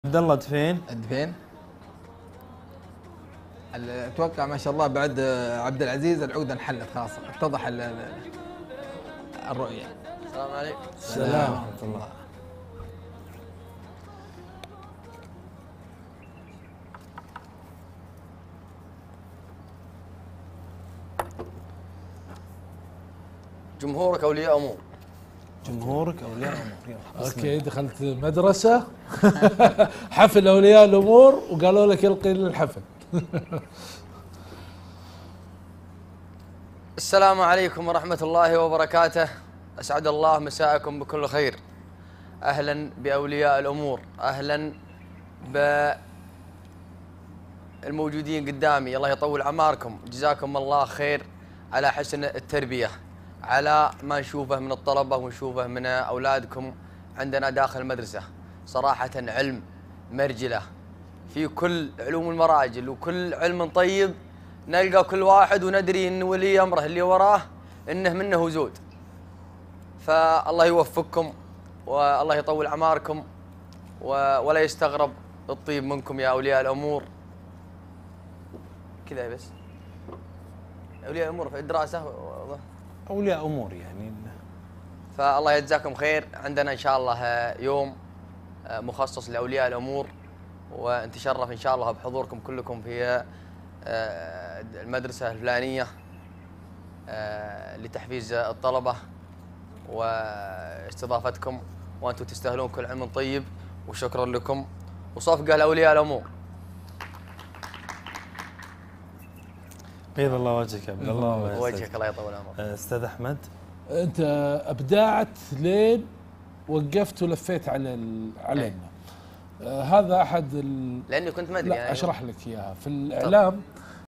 عبد الله دفين. دفين. اتوقع ما شاء الله بعد عبد العزيز العقده انحلت خلاص، اتضح الرؤيه. السلام عليكم. السلام ورحمة الله. جمهورك اولياء امور. جمهورك اولياء امور. اوكي، دخلت مدرسه حفل اولياء الامور وقالوا لك القي للحفل. السلام عليكم ورحمة الله وبركاته. أسعد الله مساءكم بكل خير. أهلا بأولياء الأمور، أهلا بالموجودين قدامي، الله يطول أعماركم، جزاكم الله خير على حسن التربية، على ما نشوفه من الطلبة ونشوفه من أولادكم عندنا داخل المدرسة. صراحة علم مرجلة في كل علوم المراجل وكل علم طيب، نلقى كل واحد وندري ان ولي امره اللي وراه انه منه زود. فالله يوفقكم والله يطول اعماركم ولا يستغرب الطيب منكم يا اولياء الامور. كذا بس اولياء الامور في الدراسه اولياء امور يعني. فالله يجزاكم خير. عندنا ان شاء الله يوم مخصص لاولياء الامور، ونتشرف ان شاء الله بحضوركم كلكم في المدرسة الفلانية لتحفيز الطلبة واستضافتكم، وأنتم تستاهلون كل علم طيب، وشكرا لكم وصفقة لأولياء الأمور. بيض الله وجهك يا عبد الله. وجهك الله يطول عمرك. استاذ احمد، انت ابدعت لين وقفت ولفيت علينا. هذا احد لاني كنت ما ادري لا يعني. اشرح لك اياها. في الاعلام